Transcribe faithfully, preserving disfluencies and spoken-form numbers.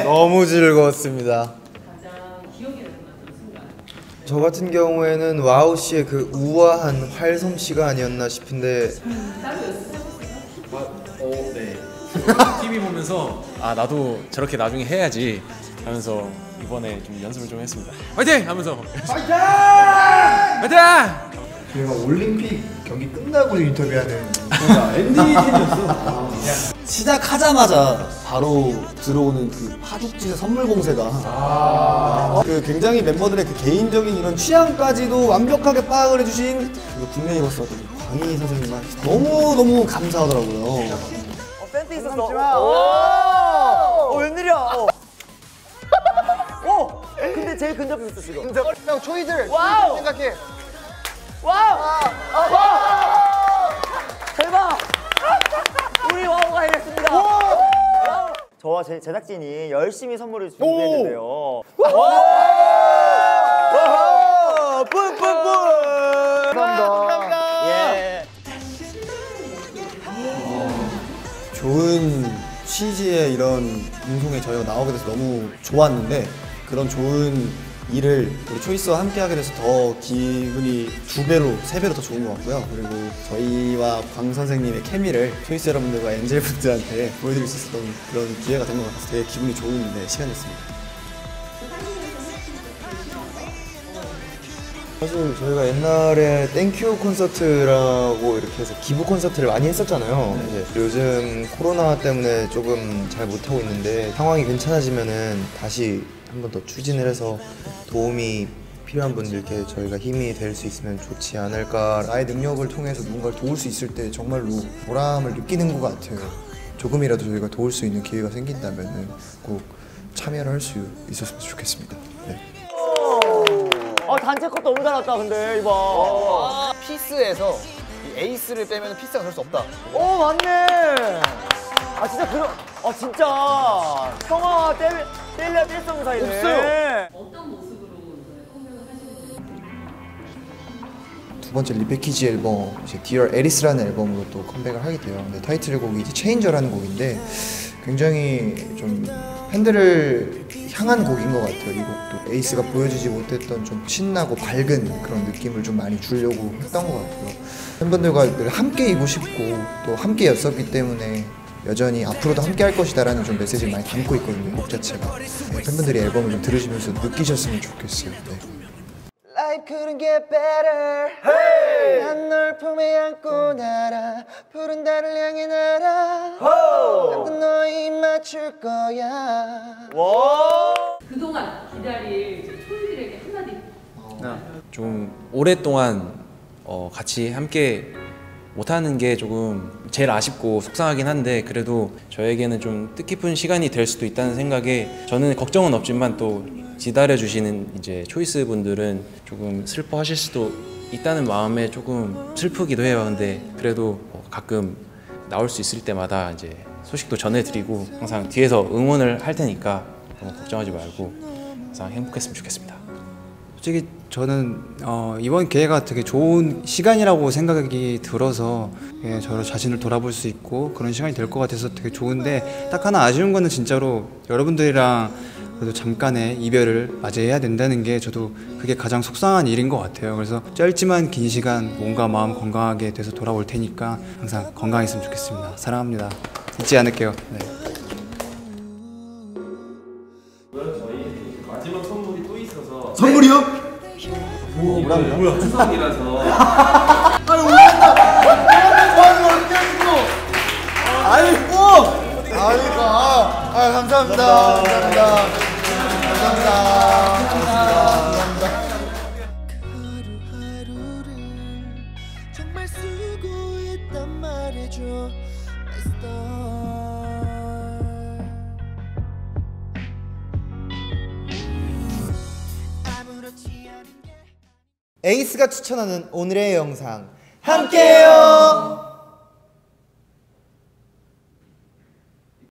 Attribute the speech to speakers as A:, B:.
A: 너무 즐거웠습니다.
B: 가장 기억에 남는 순간.
A: 저 같은 경우에는 와우 씨의 그 우아한 활솜씨가 아니었나 싶은데.
C: 아, 어, 네. 티비 보면서 아 나도 저렇게 나중에 해야지 하면서 이번에 좀 연습을 좀 했습니다. 화이팅! 하면서 화이팅! 화이팅!
A: 저희가 올림픽 경기 끝나고 인터뷰하는
D: 엔딩이 템이었어. 시작하자마자 바로 들어오는 그 파죽지의 선물 공세가 아 그 굉장히 멤버들의 그 개인적인 이런 취향까지도 완벽하게 파악을 해주신 그 국내 버스 광희 선생님만 너무 너무 감사하더라고요.
E: 어, 센스 있었어. 오, 오, 웬일이야? 어. 오, 근데 제일 근접이 있어 지금.
F: 형 초이들
E: 와우.
F: 생각해.
E: 와우. 아, 와. 대박. 우리 와우가 해냈습니다. 와우. 저와 제 제작진이 열심히 선물을 준비했는데요. 뿜뿜뿜. 감사합니다. 예.
D: 좋은 취지의 이런 방송에 저희가 나오게 돼서 너무 좋았는데 그런 좋은 일을 우리 초이스와 함께 하게 돼서 더 기분이 두 배로, 세 배로 더 좋은 것 같고요. 그리고 저희와 광 선생님의 케미를 초이스 여러분들과 엔젤 분들한테 보여드릴 수 있었던 그런 기회가 된 것 같아서 되게 기분이 좋은 네, 시간이었습니다.
A: 사실 저희가 옛날에 땡큐 콘서트라고 이렇게 해서 기부 콘서트를 많이 했었잖아요. 네. 이제 요즘 코로나 때문에 조금 잘 못하고 있는데 상황이 괜찮아지면은 다시 한 번 더 추진을 해서 도움이 필요한 분들께 저희가 힘이 될 수 있으면 좋지 않을까.
D: 나의 능력을 통해서 누군가를 도울 수 있을 때 정말로 보람을 느끼는 것 같아요. 조금이라도 저희가 도울 수 있는 기회가 생긴다면 꼭 참여를 할 수 있었으면 좋겠습니다. 네.
E: 아 단체 컷 너무 잘 났다 근데 이봐. 어.
F: 피스에서 이 에이스를 빼면 피스가 될 수 없다.
E: 오 맞네. 아 진짜 그런. 아 진짜 성화와 뗄 뗄래야 뗄 수 없는 사이네.
F: 없어요.
B: 어떤 모습으로 컴백을 하시는 거예요?
A: 두 번째 리패키지 앨범 이제 Dear Alice라는 앨범으로 또 컴백을 하게 돼요. 근데 타이틀곡이 이제 Changer라는 곡인데 굉장히 좀 팬들을 향한 곡인 것 같아요. 이 곡도 에이스가 보여주지 못했던 좀 신나고 밝은 그런 느낌을 좀 많이 주려고 했던 것 같고요. 팬분들과 늘 함께이고 싶고 또 함께였었기 때문에 여전히 앞으로도 함께 할 것이다 라는 좀 메시지를 많이 담고 있거든요. 곡 자체가. 네, 팬분들이 앨범을 좀 들으시면서 느끼셨으면 좋겠어요. 네.
F: Life couldn't get better. Hey! 난 널 품에 안고 날아 푸른 달을 향해 날아. 나도 너에 입 맞출 거야.
E: 와.
B: 그동안 기다릴 이제 초이들에게 한마디.
C: 좀 오랫동안 어, 같이 함께 못하는 게 조금 제일 아쉽고 속상하긴 한데 그래도 저에게는 좀 뜻깊은 시간이 될 수도 있다는 생각에 저는 걱정은 없지만 또 기다려주시는 이제 초이스 분들은 조금 슬퍼하실 수도 있다는 마음에 조금 슬프기도 해요. 근데 그래도 가끔 나올 수 있을 때마다 이제 소식도 전해드리고 항상 뒤에서 응원을 할 테니까 너무 걱정하지 말고 항상 행복했으면 좋겠습니다.
G: 솔직히 저는 어, 이번 기회가 되게 좋은 시간이라고 생각이 들어서 예, 저를 자신을 돌아볼 수 있고 그런 시간이 될 것 같아서 되게 좋은데 딱 하나 아쉬운 거는 진짜로 여러분들이랑 그래도 잠깐의 이별을 맞이해야 된다는 게 저도 그게 가장 속상한 일인 것 같아요. 그래서 짧지만 긴 시간 몸과 마음 건강하게 돼서 돌아올 테니까 항상 건강했으면 좋겠습니다. 사랑합니다. 잊지 않을게요. 네.
H: 저희 마지막 선물이 또 있어서.
D: 선물이요?
H: 뭐, 뭐라고요? 뭐야? 추석이라서.
F: 아니 올랐다. 좋아하는 걸 어떻게 하시고?
D: 아이고!
F: 아이고 아, 아 감사합니다. 감사합니다. 감사합니다. 감사합니다. 하루하루를 정말 수고했단 말해줘.
A: 에이스가 추천하는 오늘의 영상 함께해요.